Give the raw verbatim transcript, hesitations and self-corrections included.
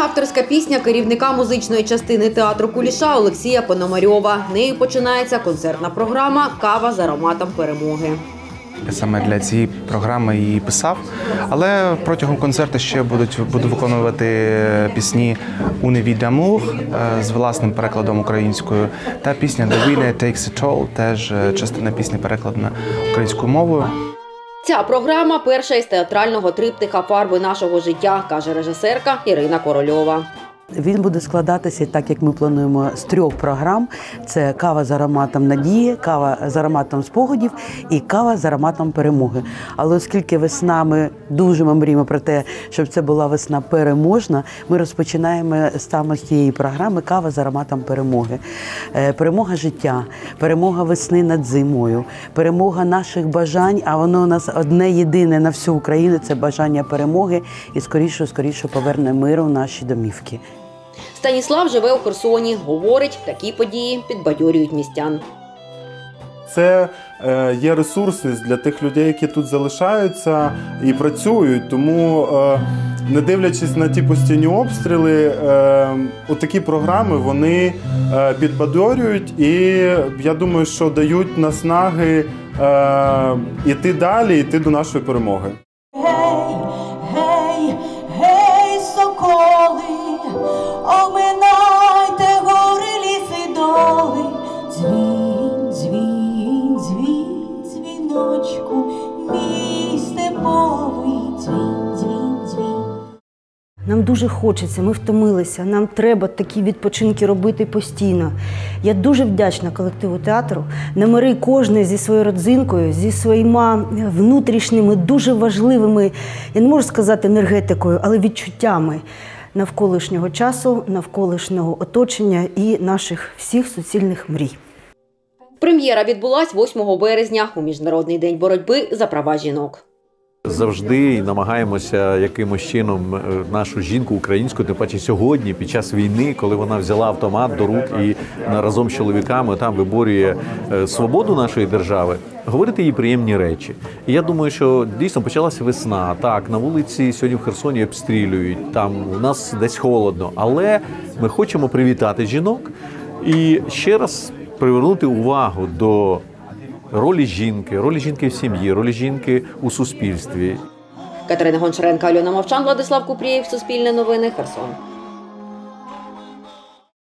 Авторська пісня керівника музичної частини театру Куліша Олексія Пономарьова. Нею починається концертна програма «Кава з ароматом перемоги». Я саме для цієї програми її писав, але протягом концерту ще будуть, буду виконувати пісні «Une vie d'amour» з власним перекладом українською та пісня «The winner takes it all», теж частина пісні перекладена українською мовою. Ця програма – перша із театрального триптиха «Фарби нашого життя», каже режисерка Ірина Корольова. Він буде складатися, так як ми плануємо, з трьох програм. Це «Кава з ароматом надії», «Кава з ароматом спогадів» і «Кава з ароматом перемоги». Але оскільки весна, ми дуже мріємо про те, щоб це була весна переможна, ми розпочинаємо саме з цієї програми «Кава з ароматом перемоги». Перемога життя, перемога весни над зимою, перемога наших бажань, а воно у нас одне єдине на всю Україну – це бажання перемоги і скоріше-скоріше поверне миру в наші домівки. Станіслав живе у Херсоні. Говорить, такі події підбадьорюють містян. Це е, є ресурсність для тих людей, які тут залишаються і працюють. Тому, е, не дивлячись на ті постійні обстріли, е, отакі програми вони е, підбадьорюють і, я думаю, що дають наснаги е, іти далі, іти до нашої перемоги. Гей, гей, гей, соколи, оминайте гори, ліси, доли. Дзвін, дзвін, дзвін, дзвіночку, мій степовий, дзвін, дзвін, дзвін. Нам дуже хочеться, ми втомилися, нам треба такі відпочинки робити постійно. Я дуже вдячна колективу театру. Номери кожний зі своєю родзинкою, зі своїми внутрішніми, дуже важливими, я не можу сказати енергетикою, але відчуттями навколишнього часу, навколишнього оточення і наших всіх суцільних мрій. Прем'єра відбулась восьмого березня у Міжнародний день боротьби за права жінок. Завжди намагаємося якимось чином нашу жінку українську, тим паче сьогодні, під час війни, коли вона взяла автомат до рук і разом з чоловіками там виборює свободу нашої держави, говорити їй приємні речі. І я думаю, що дійсно почалася весна. Так, на вулиці сьогодні в Херсоні обстрілюють, там у нас десь холодно, але ми хочемо привітати жінок і ще раз привернути увагу до ролі жінки, ролі жінки в сім'ї, ролі жінки у суспільстві. Катерина Гончаренко, Альона Мовчан, Владислав Купрієв, Суспільне новини, Херсон.